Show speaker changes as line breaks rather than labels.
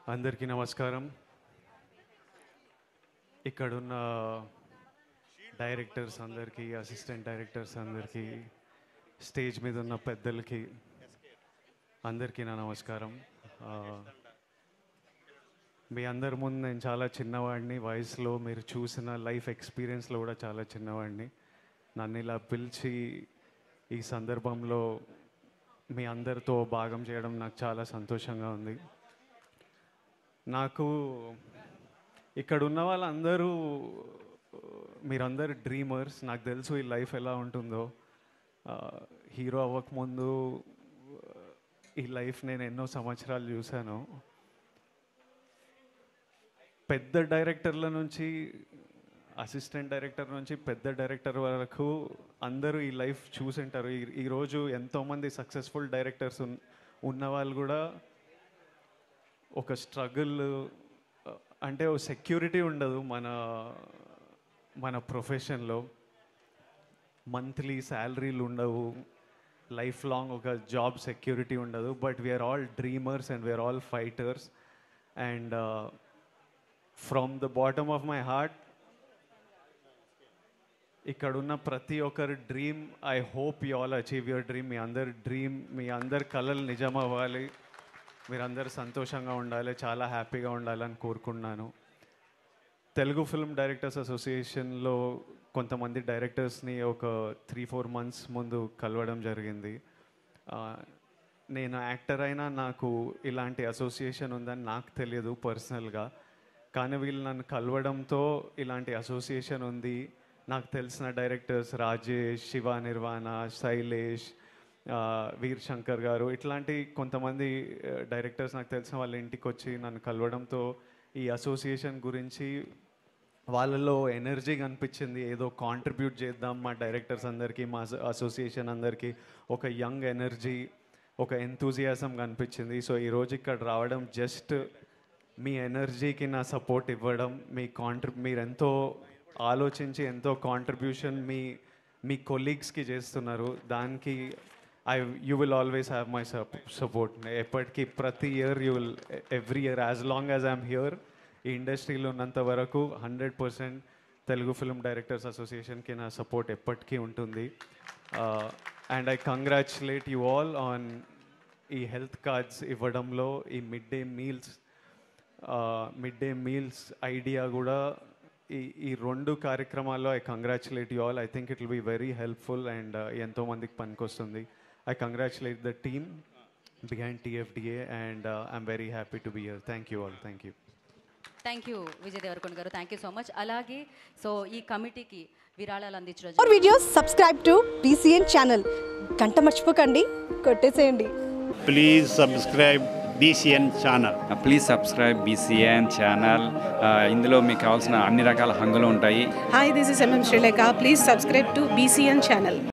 అందరికీ నమస్కారం. ఇక్కడున్న డైరెక్టర్స్ అందరికీ, అసిస్టెంట్ డైరెక్టర్స్ అందరికీ, స్టేజ్ మీద ఉన్న పెద్దలకి అందరికీ నా నమస్కారం. మీ అందరి ముందు నేను చాలా చిన్నవాడిని వయసులో, మీరు చూసిన లైఫ్ ఎక్స్పీరియన్స్లో కూడా చాలా చిన్నవాడిని. నన్ను ఇలా పిలిచి ఈ సందర్భంలో మీ అందరితో భాగం చేయడం నాకు చాలా సంతోషంగా ఉంది. నాకు ఇక్కడ ఉన్న వాళ్ళందరూ మీరందరూ డ్రీమర్స్. నాకు తెలుసు ఈ లైఫ్ ఎలా ఉంటుందో. హీరో అవ్వకముందు ఈ లైఫ్ నేను ఎన్నో సంవత్సరాలు చూశాను. పెద్ద డైరెక్టర్ల నుంచి, అసిస్టెంట్ డైరెక్టర్ నుంచి పెద్ద డైరెక్టర్ వరకు అందరూ ఈ లైఫ్ చూసింటారు. ఈరోజు ఎంతోమంది సక్సెస్ఫుల్ డైరెక్టర్స్ ఉన్న వాళ్ళు కూడా ఒక స్ట్రగుల్, అంటే ఒక సెక్యూరిటీ ఉండదు మన ప్రొఫెషన్లో. మంత్లీ శాలరీలు ఉండవు, లైఫ్ లాంగ్ ఒక జాబ్ సెక్యూరిటీ ఉండదు. But we're all dreamers and we're all fighters. And from the bottom of my heart, ఇక్కడున్న ప్రతి ఒక్కరి dream, I hope you all achieve your dream. మీ అందరి కలలు నిజం అవ్వాలి, మీరందరూ సంతోషంగా ఉండాలి, చాలా హ్యాపీగా ఉండాలని కోరుకున్నాను. తెలుగు ఫిల్మ్ డైరెక్టర్స్ అసోసియేషన్లో కొంతమంది డైరెక్టర్స్ని ఒక 3-4 months ముందు కలవడం జరిగింది. నేను యాక్టర్ అయినా నాకు ఇలాంటి అసోసియేషన్ ఉందని నాకు తెలియదు పర్సనల్గా. కానీ వీళ్ళు నన్ను కలవడంతో ఇలాంటి అసోసియేషన్ ఉంది. నాకు తెలిసిన డైరెక్టర్స్ రాజేష్, శివ నిర్వాణ, శైలేష్, వీర్ శంకర్ గారు, ఇట్లాంటి కొంతమంది డైరెక్టర్స్ నాకు తెలిసిన వాళ్ళ ఇంటికి వచ్చి నన్ను కలవడంతో ఈ అసోసియేషన్ గురించి వాళ్ళలో ఎనర్జీ కనిపించింది. ఏదో కాంట్రిబ్యూట్ చేద్దాం మా డైరెక్టర్స్ అందరికీ, మా అసోసియేషన్ అందరికీ ఒక యంగ్ ఎనర్జీ, ఒక ఎంతూజియాజం కనిపించింది. సో ఈరోజు ఇక్కడ రావడం జస్ట్ మీ ఎనర్జీకి నా సపోర్ట్ ఇవ్వడం, మీరు ఎంతో ఆలోచించి ఎంతో కాంట్రిబ్యూషన్ మీ కొలీగ్స్కి చేస్తున్నారు. దానికి you will always have my support. ఎప్పటికీ ప్రతి year every year as long as I'm here, ఈ ఇండస్ట్రీలో ఉన్నంత వరకు 100% తెలుగు ఫిల్మ్ డైరెక్టర్స్ అసోసియేషన్కి నా సపోర్ట్ ఎప్పటికీ ఉంటుంది. And I congratulate you all on ఈ హెల్త్ కార్డ్స్ ఇవ్వడంలో, ఈ మిడ్ డే మీల్స్ ఐడియా కూడా, ఈ 2 కార్యక్రమాల్లో I congratulate you all. I think it will be very helpful and ఎంతోమందికి పనికొస్తుంది. I congratulate the team behind TFDA and I'm very happy to be here. Thank you all. Thank you.
Thank you, Vijay Devarkonda garu. Thank you so much. Alage, so ee committee ki viralalu andinchira.
More videos, subscribe to BCN channel. Ganta marchipokandi, kotteseyandi.
Please subscribe BCN channel.
Please subscribe BCN channel. ఇందులో మీకు కావాల్సిన అన్ని రకాల హంగులు ఉంటాయి.
Hi, this is MM Sri Lanka. Please subscribe to BCN channel.